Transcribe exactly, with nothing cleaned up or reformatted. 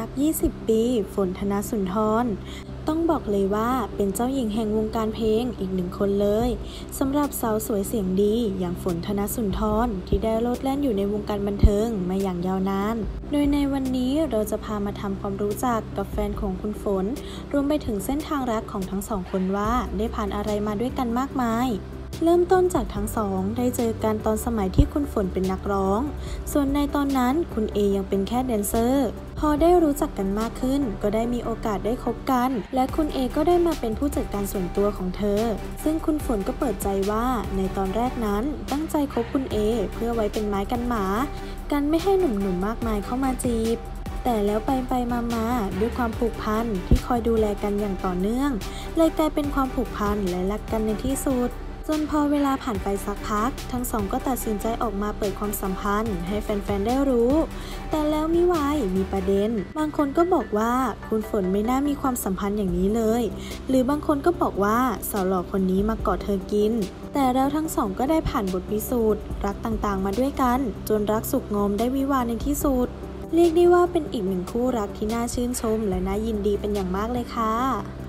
ก ยี่สิบ ปี ฝน ธนสุนทร ต้องบอกเลยว่าเป็นเจ้าหญิงแห่งวงการเพลงอีกหนึ่งคนเลยสำหรับสาวสวยเสียงดีอย่างฝน ธนสุนทรที่ได้โลดแล่นอยู่ในวงการบันเทิงมาอย่างยาวนานโดยในวันนี้เราจะพามาทำความรู้จักกับแฟนของคุณฝนรวมไปถึงเส้นทางรักของทั้งสองคนว่าได้ผ่านอะไรมาด้วยกันมากมายเริ่มต้นจากทั้งสองได้เจอกันตอนสมัยที่คุณฝนเป็นนักร้องส่วนในตอนนั้นคุณเอยังเป็นแค่แดนเซอร์พอได้รู้จักกันมากขึ้นก็ได้มีโอกาสได้คบกันและคุณเอก็ได้มาเป็นผู้จัดการส่วนตัวของเธอซึ่งคุณฝนก็เปิดใจว่าในตอนแรกนั้นตั้งใจคบคุณเอเพื่อไว้เป็นไม้กันหมากันไม่ให้หนุ่มๆมากมายเข้ามาจีบแต่แล้วไปไปมามาด้วยความผูกพันที่คอยดูแลกันอย่างต่อเนื่องเลยกลายเป็นความผูกพันและรักกันในที่สุดจนพอเวลาผ่านไปสักพักทั้งสองก็ตัดสินใจออกมาเปิดความสัมพันธ์ให้แฟนๆได้รู้แต่แล้วมิวายมีประเด็นบางคนก็บอกว่าคุณฝนไม่น่ามีความสัมพันธ์อย่างนี้เลยหรือบางคนก็บอกว่าสาวหล่อคนนี้มาเกาะเธอกินแต่แล้วทั้งสองก็ได้ผ่านบทพิสูจน์รักต่างๆมาด้วยกันจนรักสุขงอมได้วิวาห์ในที่สุดเรียกได้ว่าเป็นอีกหนึ่งคู่รักที่น่าชื่นชมและน่ายินดีเป็นอย่างมากเลยค่ะ